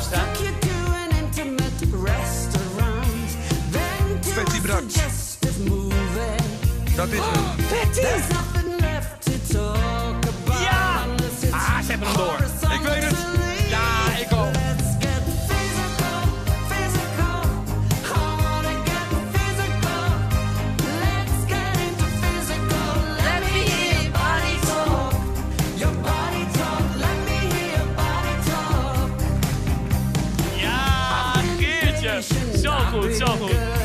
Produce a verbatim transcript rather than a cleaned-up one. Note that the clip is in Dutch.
staan. Betty Brard. Dat is hem. Betty! Ja! Ah, ze hebben hem door. Ik weet het. Ja, ik ook. Ja, Geertje. Zo goed, zo goed.